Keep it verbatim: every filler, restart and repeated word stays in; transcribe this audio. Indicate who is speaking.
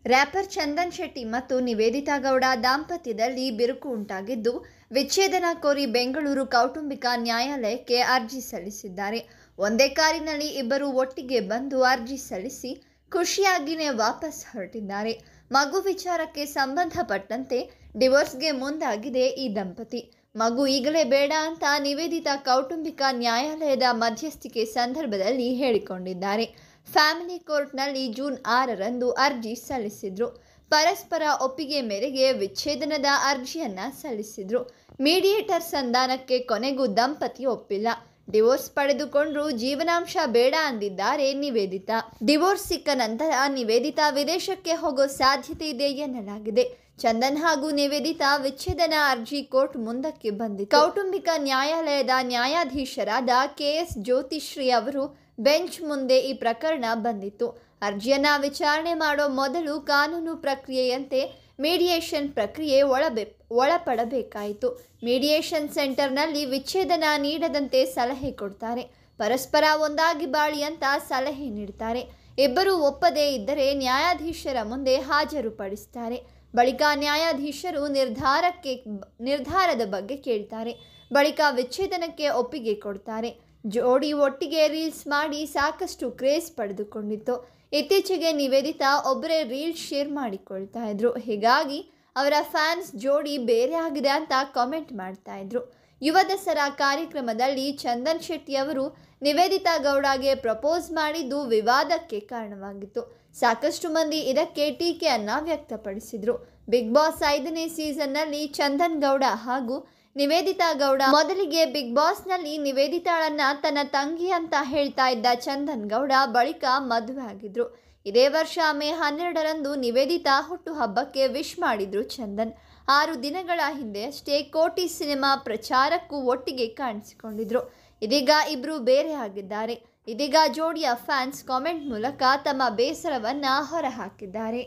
Speaker 1: Wrapper Chandan Shetty ಮತ್ತು ನಿವೇದಿತಾ ಗೌಡ ದಾಂಪತ್ಯದಲ್ಲಿ ಬಿರುಕು ಉಂಟಾಗಿದ್ದು, ವಿಚ್ಛೇದನ ಕೋರಿ ಬೆಂಗಳೂರು ಕೌಟುಂಬಿಕ ನ್ಯಾಯಾಲಯಕ್ಕೆ ಅರ್ಜಿ ಸಲ್ಲಿಸಿದ್ದಾರೆ. ಒಂದೇ ಕಾರಿನಲ್ಲಿ ಇಬ್ಬರು ಒಟ್ಟಿಗೆ ಬಂದು ಅರ್ಜಿ ಸಲ್ಲಿಸಿ ಖುಷಿಯಾಗಿನೇ ವಾಪಸ್ ಹೊರಟಿದ್ದಾರೆ. ಮಗು ವಿಚಾರಕ್ಕೆ ಸಂಬಂಧಪಟ್ಟಂತೆ ಡಿವೋರ್ಸ್ಗೆ ಮುಂದಾಗಿದೆ ಈ ದಂಪತಿ. ಮಗು ಈಗಲೇ ಬೇಡ ಅಂತ ನಿವೇದಿತಾ ಕೌಟುಂಬಿಕ ನ್ಯಾಯಾಲಯದ ಮಧ್ಯಸ್ಥಿಕೆ ಸಂದರ್ಭದಲ್ಲಿ ಹೇಳಿಕೊಂಡಿದ್ದಾರೆ. ಫ್ಯಾಮಿಲಿ ಕೋರ್ಟ್ನಲ್ಲಿ ಜೂನ್ ಆರರಂದು ಅರ್ಜಿ ಸಲ್ಲಿಸಿದ್ರು. ಪರಸ್ಪರ ಒಪ್ಪಿಗೆ ಮೇರೆಗೆ ವಿಚ್ಛೇದನದ ಅರ್ಜಿಯನ್ನ ಸಲ್ಲಿಸಿದ್ರು. ಮೀಡಿಯೇಟರ್ ಸಂಧಾನಕ್ಕೆ ಕೊನೆಗೂ ದಂಪತಿ ಒಪ್ಪಿಲ್ಲ. ಡಿವೋರ್ಸ್ ಪಡೆದುಕೊಂಡ್ರು ಜೀವನಾಂಶ ಬೇಡ ಅಂದಿದ್ದಾರೆ ನಿವೇದಿತಾ. ಡಿವೋರ್ಸ್ ಸಿಕ್ಕ ನಂತರ ನಿವೇದಿತಾ ವಿದೇಶಕ್ಕೆ ಹೋಗೋ ಸಾಧ್ಯತೆ ಇದೆ ಎನ್ನಲಾಗಿದೆ. ಚಂದನ್ ಹಾಗೂ ನಿವೇದಿತಾ ವಿಚ್ಛೇದನ ಅರ್ಜಿ ಕೋರ್ಟ್ ಮುಂದಕ್ಕೆ ಬಂದಿತ್ತು. ಕೌಟುಂಬಿಕ ನ್ಯಾಯಾಲಯದ ನ್ಯಾಯಾಧೀಶರಾದ ಕೆ ಎಸ್ ಜ್ಯೋತಿಶ್ರೀ ಅವರು ಬೆಂಚ್ ಮುಂದೆ ಈ ಪ್ರಕರಣ ಬಂದಿತ್ತು. ಅರ್ಜಿಯನ್ನ ವಿಚಾರಣೆ ಮಾಡೋ ಮೊದಲು ಕಾನೂನು ಪ್ರಕ್ರಿಯೆಯಂತೆ ಮೀಡಿಯೇಷನ್ ಪ್ರಕ್ರಿಯೆ ಒಳಬೆ ಒಳಪಡಬೇಕಾಯಿತು. ಮೀಡಿಯೇಷನ್ ಸೆಂಟರ್ನಲ್ಲಿ ವಿಚ್ಛೇದನ ನೀಡದಂತೆ ಸಲಹೆ ಕೊಡ್ತಾರೆ. ಪರಸ್ಪರ ಒಂದಾಗಿ ಬಾಳಿ ಅಂತ ಸಲಹೆ ನೀಡ್ತಾರೆ. ಇಬ್ಬರು ಒಪ್ಪದೇ ಇದ್ದರೆ ನ್ಯಾಯಾಧೀಶರ ಮುಂದೆ ಹಾಜರುಪಡಿಸ್ತಾರೆ. ಬಳಿಕ ನ್ಯಾಯಾಧೀಶರು ನಿರ್ಧಾರಕ್ಕೆ ನಿರ್ಧಾರದ ಬಗ್ಗೆ ಕೇಳ್ತಾರೆ. ಬಳಿಕ ವಿಚ್ಛೇದನಕ್ಕೆ ಒಪ್ಪಿಗೆ ಕೊಡ್ತಾರೆ. ಜೋಡಿ ಒಟ್ಟಿಗೆ ರೀಲ್ಸ್ ಮಾಡಿ ಸಾಕಷ್ಟು ಕ್ರೇಜ್ ಪಡೆದುಕೊಂಡಿತ್ತು. ಇತ್ತೀಚೆಗೆ ನಿವೇದಿತಾ ಒಬ್ಬರೇ ರೀಲ್ಸ್ ಶೇರ್ ಮಾಡಿಕೊಳ್ತಾ ಇದ್ರು. ಹೀಗಾಗಿ ಅವರ ಫ್ಯಾನ್ಸ್ ಜೋಡಿ ಬೇರೆ ಆಗಿದೆ ಅಂತ ಕಾಮೆಂಟ್ ಮಾಡ್ತಾ ಇದ್ರು. ಯುವ ದಸರಾ ಕಾರ್ಯಕ್ರಮದಲ್ಲಿ ಚಂದನ್ ಶೆಟ್ಟಿ ಅವರು ನಿವೇದಿತಾ ಗೌಡಗೆ ಪ್ರಪೋಸ್ ಮಾಡಿದ್ದು ವಿವಾದಕ್ಕೆ ಕಾರಣವಾಗಿತ್ತು. ಸಾಕಷ್ಟು ಮಂದಿ ಇದಕ್ಕೆ ಟೀಕೆಯನ್ನ ವ್ಯಕ್ತಪಡಿಸಿದ್ರು. ಬಿಗ್ ಬಾಸ್ ಐದನೇ ಸೀಸನ್ನಲ್ಲಿ ಚಂದನ್ ಗೌಡ ಹಾಗೂ ನಿವೇದಿತಾ ಗೌಡ ಮೊದಲಿಗೆ ಬಿಗ್ ಬಾಸ್ನಲ್ಲಿ ನಿವೇದಿತಾಳನ್ನ ತನ್ನ ತಂಗಿ ಅಂತ ಹೇಳ್ತಾ ಇದ್ದ ಚಂದನ್ ಗೌಡ ಬಳಿಕ ಮದುವೆ ಆಗಿದ್ರು. ಇದೇ ವರ್ಷ ಮೇ ಹನ್ನೆರಡರಂದು ನಿವೇದಿತಾ ಹುಟ್ಟುಹಬ್ಬಕ್ಕೆ ವಿಶ್ ಮಾಡಿದ್ರು ಚಂದನ್. ಆರು ದಿನಗಳ ಹಿಂದೆ ಅಷ್ಟೇ ಕೋಟಿ ಸಿನಿಮಾ ಪ್ರಚಾರಕ್ಕೂ ಒಟ್ಟಿಗೆ ಕಾಣಿಸಿಕೊಂಡಿದ್ರು. ಇದೀಗ ಇಬ್ರು ಬೇರೆ ಆಗಿದ್ದಾರೆ. ಇದೀಗ ಜೋಡಿಯ ಫ್ಯಾನ್ಸ್ ಕಾಮೆಂಟ್ ಮೂಲಕ ತಮ್ಮ ಬೇಸರವನ್ನ ಹೊರಹಾಕಿದ್ದಾರೆ.